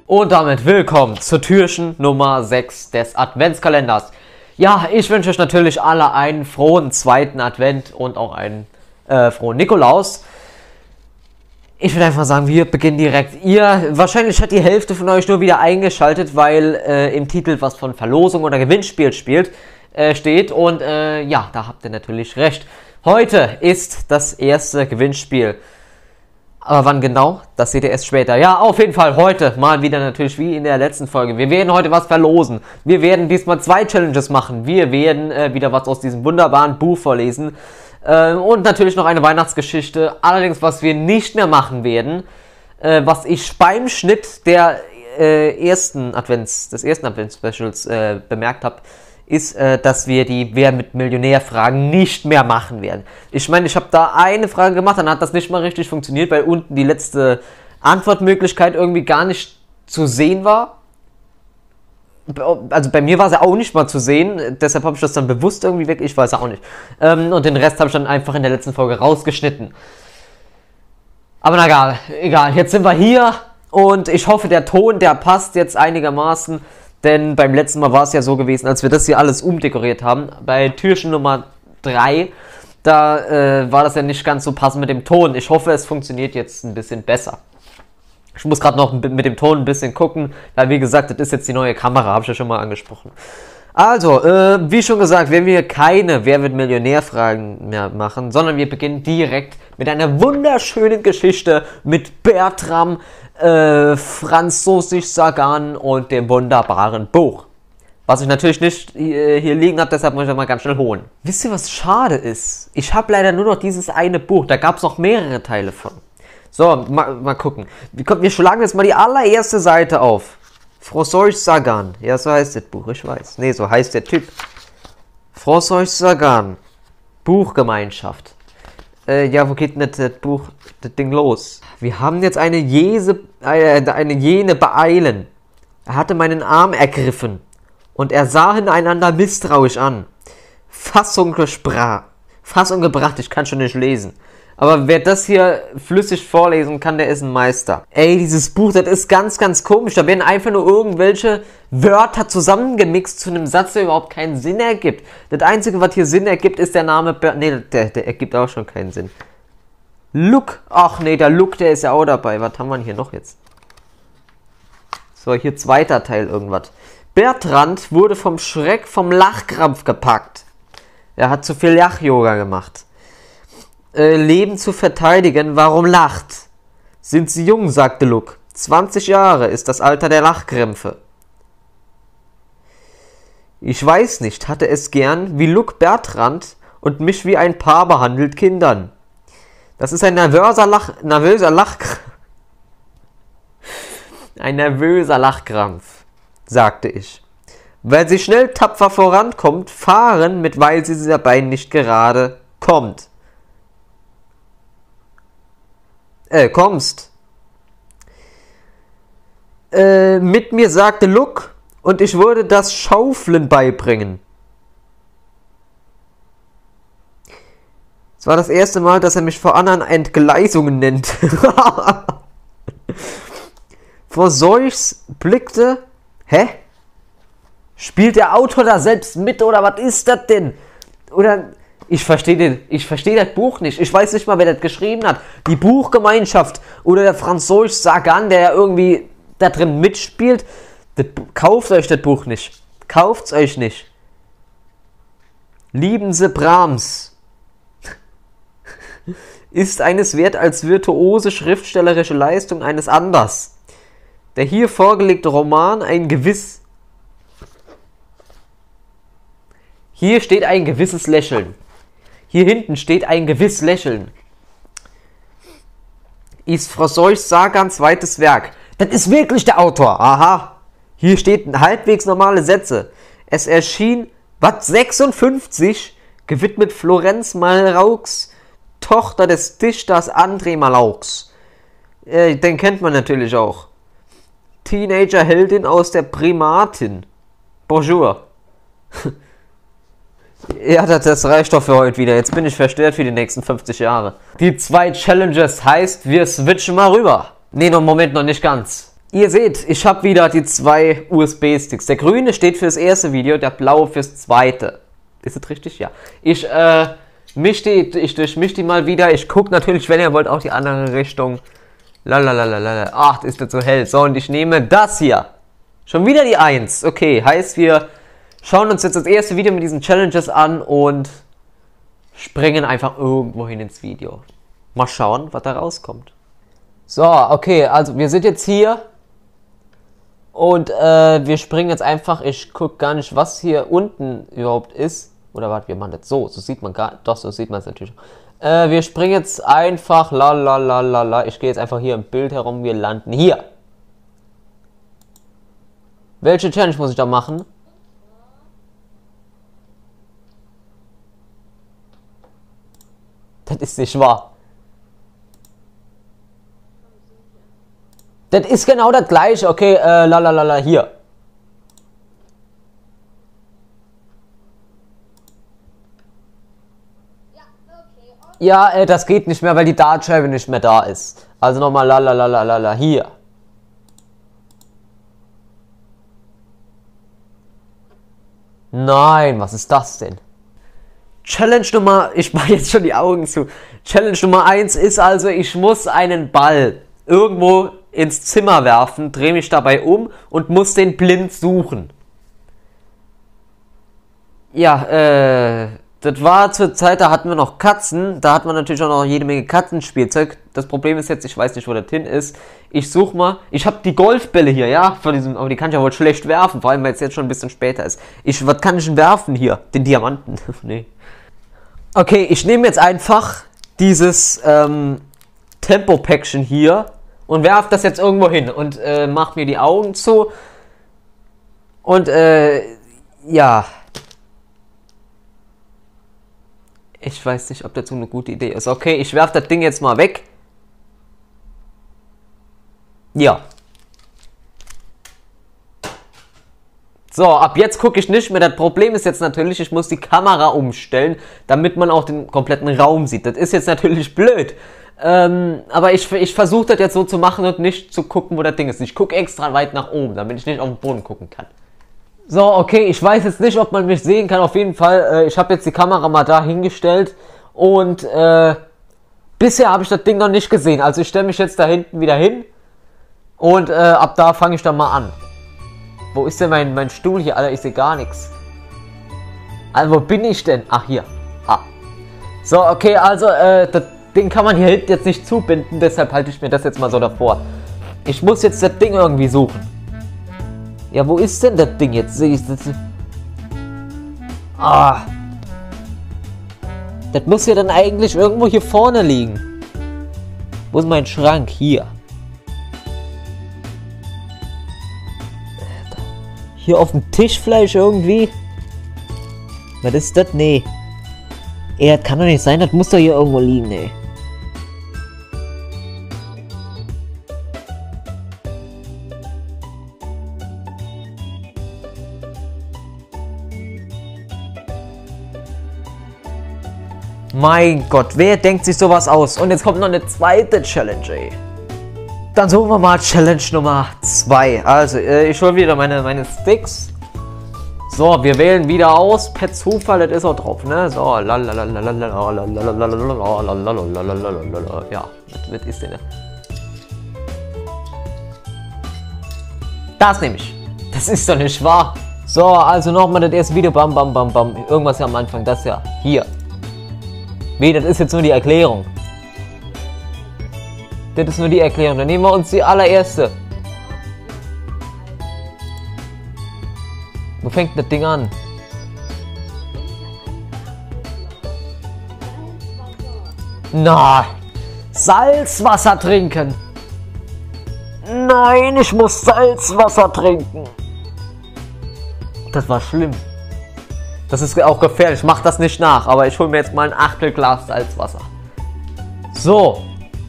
Und damit willkommen zur Türchen Nummer 6 des Adventskalenders. Ja, ich wünsche euch natürlich alle einen frohen zweiten Advent und auch einen frohen Nikolaus. Ich würde einfach sagen, wir beginnen direkt. Wahrscheinlich hat die Hälfte von euch nur wieder eingeschaltet, weil im Titel was von Verlosung oder Gewinnspiel steht. Und ja, da habt ihr natürlich recht. Heute ist das erste Gewinnspiel. Aber wann genau? Das seht ihr erst später. Ja, auf jeden Fall heute mal wieder natürlich wie in der letzten Folge. Wir werden heute was verlosen. Wir werden diesmal 2 Challenges machen. Wir werden wieder was aus diesem wunderbaren Buch vorlesen. Und natürlich noch eine Weihnachtsgeschichte. Allerdings, was wir nicht mehr machen werden, was ich beim Schnitt des ersten Advents-Specials bemerkt habe, ist, dass wir die Wer mit Millionär-Fragen nicht mehr machen werden. Ich meine, ich habe da eine Frage gemacht, dann hat das nicht mal richtig funktioniert, weil unten die letzte Antwortmöglichkeit irgendwie gar nicht zu sehen war. Also bei mir war sie auch nicht mal zu sehen, deshalb habe ich das dann bewusst irgendwie weg, ich weiß auch nicht. Und den Rest habe ich dann einfach in der letzten Folge rausgeschnitten. Aber na egal, jetzt sind wir hier und ich hoffe, der Ton, der passt jetzt einigermaßen. Denn beim letzten Mal war es ja so gewesen, als wir das hier alles umdekoriert haben, bei Türchen Nummer 3, da war das ja nicht ganz so passend mit dem Ton. Ich hoffe, es funktioniert jetzt ein bisschen besser. Ich muss gerade noch mit dem Ton ein bisschen gucken, weil wie gesagt, das ist jetzt die neue Kamera, habe ich ja schon mal angesprochen. Also, wie schon gesagt, werden wir keine Wer wird Millionär-Fragen mehr machen, sondern wir beginnen direkt mit einer wunderschönen Geschichte mit Bertram, Französisch Sagan und dem wunderbaren Buch. Was ich natürlich nicht hier liegen habe, deshalb muss ich das mal ganz schnell holen. Wisst ihr, was schade ist? Ich habe leider nur noch dieses eine Buch, da gab es noch mehrere Teile von. So, mal gucken. Wir schlagen jetzt mal die allererste Seite auf. Französisch Sagan. Ja, so heißt das Buch, ich weiß. Ne, so heißt der Typ. Französisch Sagan. Buchgemeinschaft. Ja, wo geht denn das Ding los? Wir haben jetzt eine jene beeilen. Er hatte meinen Arm ergriffen und er sahen einander misstrauisch an. Fassung gebracht, ich kann schon nicht lesen. Aber wer das hier flüssig vorlesen kann, der ist ein Meister. Ey, dieses Buch, das ist ganz, ganz komisch. Da werden einfach nur irgendwelche Wörter zusammengemixt zu einem Satz, der überhaupt keinen Sinn ergibt. Das Einzige, was hier Sinn ergibt, ist der Name... der ergibt auch schon keinen Sinn. Luc. Ach nee, der Luc, der ist ja auch dabei. Was haben wir denn hier noch jetzt? So, hier zweiter Teil irgendwas. Bertrand wurde vom Schreck vom Lachkrampf gepackt. Er hat zu viel Lach-Yoga gemacht. Leben zu verteidigen, warum lacht? Sind Sie jung, sagte Luc. 20 Jahre ist das Alter der Lachkrämpfe. Ich weiß nicht, hatte es gern, wie Luc Bertrand und mich wie ein Paar behandelt Kindern. Das ist ein nervöser Lachkrampf, sagte ich. Weil sie schnell tapfer vorankommt, fahren mit, weil sie dabei nicht gerade kommt. Kommst. Mit mir, sagte Luc, und ich würde das Schaufeln beibringen. Es war das erste Mal, dass er mich vor anderen Entgleisungen nennt. Vor Seuchs blickte... Hä? Spielt der Autor da selbst mit, oder was ist das denn? Oder... Ich verstehe das Buch nicht. Ich weiß nicht mal, wer das geschrieben hat. Die Buchgemeinschaft oder der Französisch Sagan, der ja irgendwie da drin mitspielt. Kauft euch das Buch nicht. Kauft's euch nicht. Lieben Sie Brahms. Ist eines wert als virtuose schriftstellerische Leistung eines anders. Der hier vorgelegte Roman Hier steht ein gewisses Lächeln. Hier hinten steht ein gewiss Lächeln. Ist Französisch Sagans zweites Werk. Das ist wirklich der Autor. Aha. Hier steht halbwegs normale Sätze. Es erschien, 56, gewidmet Florenz Malraux, Tochter des Dichters André Malraux. Den kennt man natürlich auch. Teenager-Heldin aus der Primatin. Bonjour. Ja, das reicht doch für heute wieder. Jetzt bin ich verstört für die nächsten 50 Jahre. Die 2 Challenges heißt, wir switchen mal rüber. Nee, noch Moment, noch nicht ganz. Ihr seht, ich habe wieder die 2 USB-Sticks. Der grüne steht für das erste Video, der blaue fürs zweite. Ist das richtig? Ja. Ich durchmisch die mal wieder. Ich gucke natürlich, wenn ihr wollt, auch die andere Richtung. Lalalala. Ach, ist das so hell. So, und ich nehme das hier. Schon wieder die 1. Okay, heißt, wir schauen uns jetzt das erste Video mit diesen Challenges an und springen einfach irgendwo hin ins Video. Mal schauen, was da rauskommt. So, okay, also wir sind jetzt hier. Und wir springen jetzt einfach, ich gucke gar nicht, was hier unten überhaupt ist. Oder warte, wir machen das so, so sieht man gar nicht, doch, so sieht man es natürlich. Wir springen jetzt einfach, ich gehe jetzt einfach hier im Bild herum, wir landen hier. Welche Challenge muss ich da machen? Das ist nicht wahr. Das ist genau das gleiche, okay, hier. Ja, das geht nicht mehr, weil die Dartscheibe nicht mehr da ist. Also nochmal hier. Nein, was ist das denn? Challenge Nummer, ich mache jetzt schon die Augen zu. Challenge Nummer 1 ist also, ich muss einen Ball irgendwo ins Zimmer werfen, drehe mich dabei um und muss den blind suchen. Ja, das war zur Zeit, da hatten wir noch Katzen, da hat man natürlich auch noch jede Menge Katzenspielzeug. Das Problem ist jetzt, ich weiß nicht, wo das hin ist. Ich suche mal, ich habe die Golfbälle hier, ja, von diesem, aber die kann ich ja wohl schlecht werfen, vor allem, weil es jetzt schon ein bisschen später ist. Was kann ich denn werfen hier? Den Diamanten? Nee. Okay, ich nehme jetzt einfach dieses Tempo-Päckchen hier und werfe das jetzt irgendwo hin und mache mir die Augen zu. Und ja. Ich weiß nicht, ob das so eine gute Idee ist. Okay, ich werfe das Ding jetzt mal weg. Ja. So, ab jetzt gucke ich nicht mehr. Das Problem ist jetzt natürlich, ich muss die Kamera umstellen, damit man auch den kompletten Raum sieht. Das ist jetzt natürlich blöd. Aber ich versuche das jetzt so zu machen und nicht zu gucken, wo das Ding ist. Ich gucke extra weit nach oben, damit ich nicht auf den Boden gucken kann. So, okay, ich weiß jetzt nicht, ob man mich sehen kann. Auf jeden Fall, ich habe jetzt die Kamera mal da hingestellt und bisher habe ich das Ding noch nicht gesehen. Also ich stelle mich jetzt da hinten wieder hin und ab da fange ich dann mal an. Wo ist denn mein Stuhl hier? Alter, ich sehe gar nichts. Also, wo bin ich denn? Ach, hier. Ah. So, okay, also, das Ding kann man hier hinten jetzt nicht zubinden, deshalb halte ich mir das jetzt mal so davor. Ich muss jetzt das Ding irgendwie suchen. Ja, wo ist denn das Ding jetzt? Sehe ich das? Ah. Das muss ja dann eigentlich irgendwo hier vorne liegen. Wo ist mein Schrank? Hier. Hier auf dem Tisch vielleicht irgendwie? Was ist das? Nee. Ey, das kann doch nicht sein, das muss doch hier irgendwo liegen, nee. Mein Gott, wer denkt sich sowas aus? Und jetzt kommt noch eine zweite Challenge, ey. Dann suchen wir mal Challenge Nummer 2. Also, ich hole wieder meine Sticks. So, wir wählen wieder aus. Per Zufall, das ist auch drauf, ne? So, ja, was ist denn? Das nehme ich. Das ist doch nicht wahr. So, also nochmal das erste Video. Bam, bam, bam, bam. Irgendwas ja am Anfang. Das ja. Hier. Wie, das ist jetzt nur die Erklärung. Das ist nur die Erklärung. Dann nehmen wir uns die allererste. Wo fängt das Ding an? Na, Salzwasser trinken. Nein, ich muss Salzwasser trinken. Das war schlimm. Das ist auch gefährlich. Mach das nicht nach. Aber ich hole mir jetzt mal ein Achtelglas Salzwasser. So.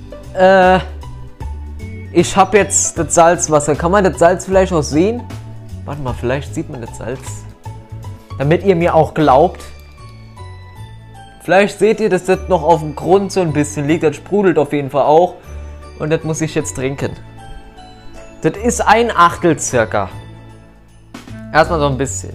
Ich habe jetzt das Salzwasser. Kann man das Salz vielleicht auch sehen? Warte mal, vielleicht sieht man das Salz. Damit ihr mir auch glaubt. Vielleicht seht ihr, dass das noch auf dem Grund so ein bisschen liegt. Das sprudelt auf jeden Fall auch. Und das muss ich jetzt trinken. Das ist ein Achtel circa. Erstmal so ein bisschen.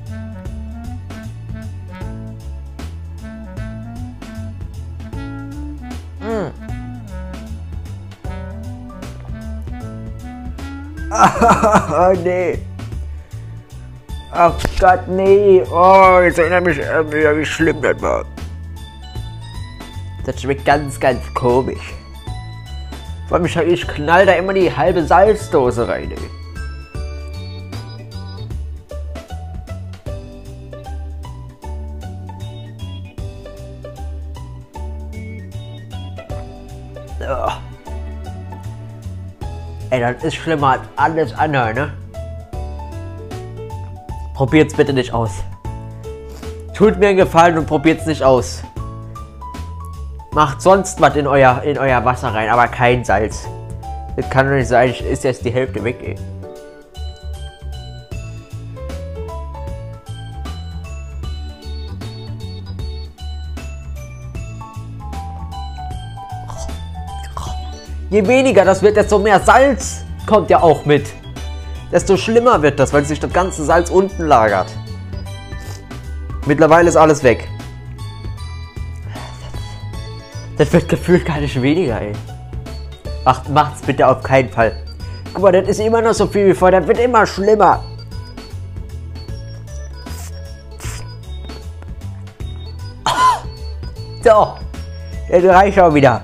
Oh, nee. Ach Gott, nee. Oh, jetzt erinnere mich irgendwie, wie schlimm das war. Das schmeckt ganz, ganz komisch. Vor allem, ich knall da immer die halbe Salzdose rein, ey. Oh. Ey, das ist schlimmer als alles andere, ne? Probiert's bitte nicht aus. Tut mir einen Gefallen und probiert's nicht aus. Macht sonst was in euer Wasser rein, aber kein Salz. Das kann doch nicht sein, ist jetzt die Hälfte weg, ey. Je weniger das wird, desto mehr Salz kommt ja auch mit. Desto schlimmer wird das, weil sich das ganze Salz unten lagert. Mittlerweile ist alles weg. Das wird gefühlt gar nicht weniger, ey. Macht's bitte auf keinen Fall. Guck mal, das ist immer noch so viel wie vorher. Das wird immer schlimmer. So. Jetzt reicht auch wieder.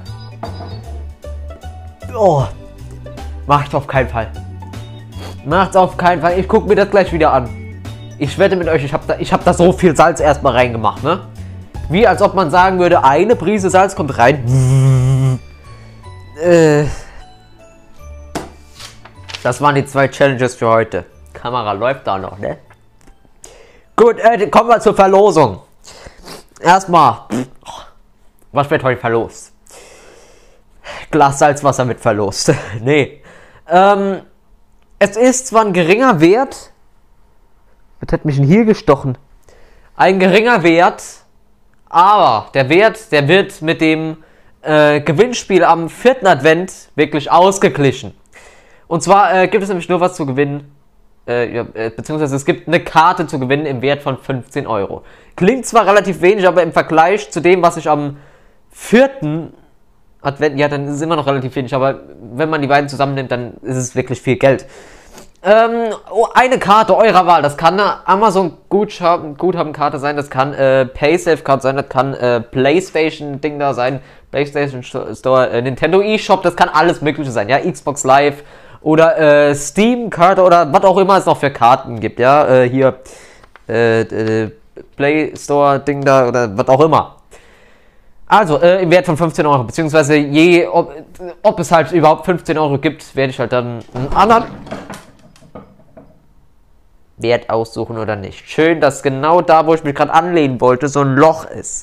Oh. Macht's auf keinen Fall. Macht's auf keinen Fall. Ich guck mir das gleich wieder an. Ich wette mit euch, ich hab da so viel Salz erstmal reingemacht, ne? Wie als ob man sagen würde, eine Prise Salz kommt rein. Das waren die 2 Challenges für heute. Kamera läuft da noch, ne? Gut, kommen wir zur Verlosung. Erstmal, was wird heute verlost? Glas Salzwasser wird verlost. Nee. Es ist zwar ein geringer Wert. Was hat mich denn hier gestochen? Ein geringer Wert. Aber der Wert, der wird mit dem Gewinnspiel am 4. Advent wirklich ausgeglichen. Und zwar gibt es nämlich nur was zu gewinnen. Beziehungsweise es gibt eine Karte zu gewinnen im Wert von 15 Euro. Klingt zwar relativ wenig, aber im Vergleich zu dem, was ich am 4. Advent, ja, dann ist es immer noch relativ wenig, aber wenn man die beiden zusammennimmt, dann ist es wirklich viel Geld. Eine Karte eurer Wahl, das kann eine Amazon-Guthabenkarte sein, das kann PaySafe-Card sein, das kann PlayStation-Ding da sein, PlayStation Store, Nintendo eShop, das kann alles mögliche sein, ja, Xbox Live oder Steam-Karte oder was auch immer es noch für Karten gibt, ja, hier Play Store-Ding da oder was auch immer. Also, im Wert von 15 Euro, beziehungsweise ob es halt überhaupt 15 Euro gibt, werde ich halt dann einen anderen Wert aussuchen oder nicht. Schön, dass genau da, wo ich mich gerade anlehnen wollte, so ein Loch ist.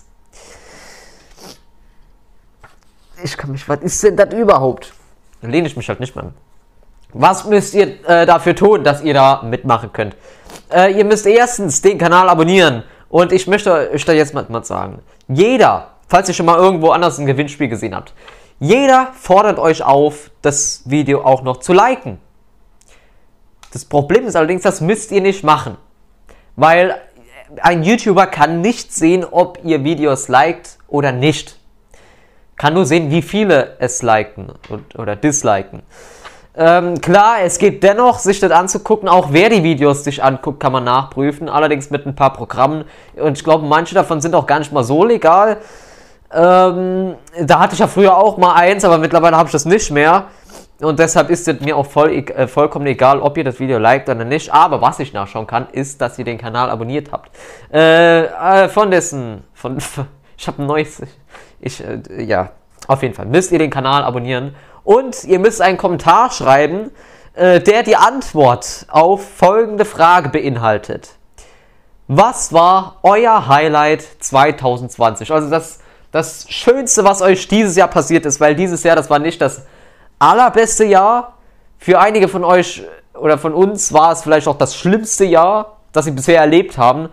Was ist denn das überhaupt? Dann lehne ich mich halt nicht mehr an. Was müsst ihr dafür tun, dass ihr da mitmachen könnt? Ihr müsst erstens den Kanal abonnieren. Und ich möchte euch da jetzt mal sagen. Jeder, falls ihr schon mal irgendwo anders ein Gewinnspiel gesehen habt, jeder fordert euch auf, das Video auch noch zu liken. Das Problem ist allerdings, das müsst ihr nicht machen. Weil ein YouTuber kann nicht sehen, ob ihr Videos liked oder nicht. Kann nur sehen, wie viele es liken oder disliken. Klar, es geht dennoch, sich das anzugucken. Auch wer die Videos sich anguckt, kann man nachprüfen. Allerdings mit ein paar Programmen. Und ich glaube, manche davon sind auch gar nicht mal so legal. Da hatte ich ja früher auch mal eins, aber mittlerweile habe ich das nicht mehr. Und deshalb ist es mir auch vollkommen egal, ob ihr das Video liked oder nicht. Aber was ich nachschauen kann, ist, dass ihr den Kanal abonniert habt. Ich habe ein neues... ja, auf jeden Fall müsst ihr den Kanal abonnieren. Und ihr müsst einen Kommentar schreiben, der die Antwort auf folgende Frage beinhaltet. Was war euer Highlight 2020? Also das Schönste, was euch dieses Jahr passiert ist, weil dieses Jahr, das war nicht das allerbeste Jahr. Für einige von euch oder von uns war es vielleicht auch das schlimmste Jahr, das sie bisher erlebt haben.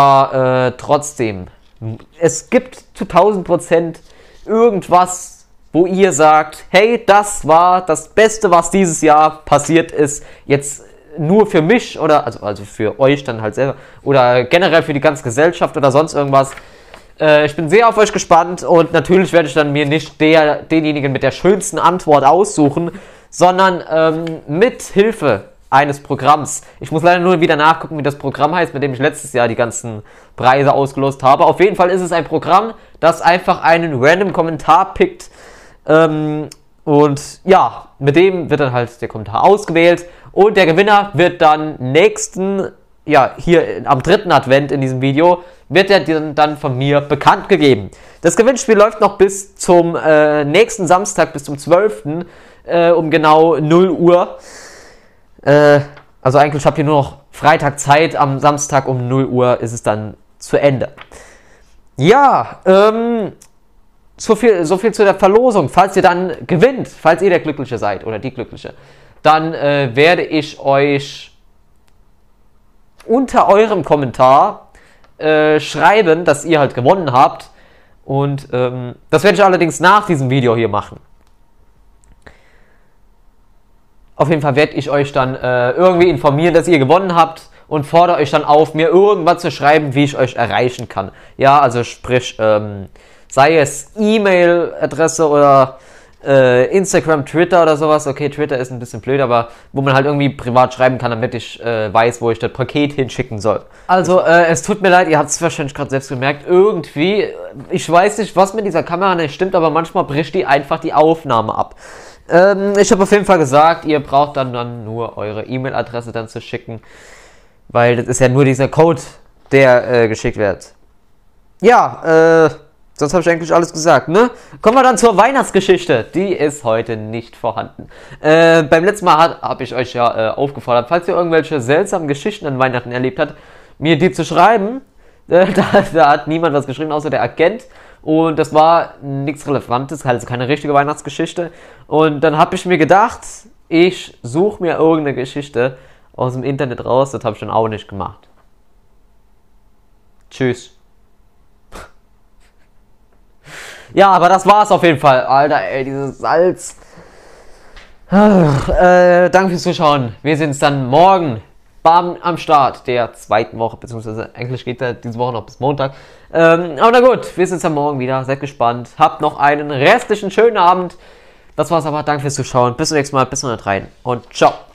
Aber trotzdem, es gibt zu 1000% irgendwas, wo ihr sagt, hey, das war das Beste, was dieses Jahr passiert ist, jetzt nur für mich oder also für euch dann halt selber oder generell für die ganze Gesellschaft oder sonst irgendwas. Ich bin sehr auf euch gespannt und natürlich werde ich dann mir nicht denjenigen mit der schönsten Antwort aussuchen, sondern mit Hilfe eines Programms. Ich muss leider nur wieder nachgucken, wie das Programm heißt, mit dem ich letztes Jahr die ganzen Preise ausgelost habe. Auf jeden Fall ist es ein Programm, das einfach einen random Kommentar pickt. Und ja, mit dem wird dann halt der Kommentar ausgewählt. Und der Gewinner wird dann hier am 3. Advent in diesem Video, wird er dann von mir bekannt gegeben. Das Gewinnspiel läuft noch bis zum nächsten Samstag, bis zum 12. Um genau 0 Uhr. Also eigentlich habt ihr nur noch Freitag Zeit, am Samstag um 0 Uhr ist es dann zu Ende. Ja, so viel zu der Verlosung. Falls ihr dann gewinnt, falls ihr der Glückliche seid oder die Glückliche, dann werde ich euch unter eurem Kommentar schreiben, dass ihr halt gewonnen habt. Und das werde ich allerdings nach diesem Video hier machen. Auf jeden Fall werde ich euch dann irgendwie informieren, dass ihr gewonnen habt und fordere euch dann auf, mir irgendwas zu schreiben, wie ich euch erreichen kann. Ja, also sprich, sei es E-Mail-Adresse oder Instagram, Twitter oder sowas. Okay, Twitter ist ein bisschen blöd, aber wo man halt irgendwie privat schreiben kann, damit ich weiß, wo ich das Paket hinschicken soll. Also, es tut mir leid, ihr habt es wahrscheinlich gerade selbst gemerkt, irgendwie, ich weiß nicht, was mit dieser Kamera nicht stimmt, aber manchmal bricht die einfach die Aufnahme ab. Ich habe auf jeden Fall gesagt, ihr braucht dann nur eure E-Mail-Adresse dann zu schicken, weil das ist ja nur dieser Code, der geschickt wird. Ja, sonst habe ich eigentlich alles gesagt, ne? Kommen wir dann zur Weihnachtsgeschichte. Die ist heute nicht vorhanden. Beim letzten Mal habe ich euch ja aufgefordert, falls ihr irgendwelche seltsamen Geschichten an Weihnachten erlebt habt, mir die zu schreiben. Da hat niemand was geschrieben, außer der Agent. Und das war nichts Relevantes, also keine richtige Weihnachtsgeschichte. Und dann habe ich mir gedacht, ich suche mir irgendeine Geschichte aus dem Internet raus. Das habe ich dann auch nicht gemacht. Tschüss. Ja, aber das war's auf jeden Fall. Alter, ey, dieses Salz. Danke fürs Zuschauen. Wir sehen uns dann morgen am Start der 2. Woche, beziehungsweise eigentlich geht er diese Woche noch bis Montag. Aber na gut, wir sehen uns dann morgen wieder. Seid gespannt. Habt noch einen restlichen schönen Abend. Das war's aber. Danke fürs Zuschauen. Bis zum nächsten Mal. Bis zum rein und ciao.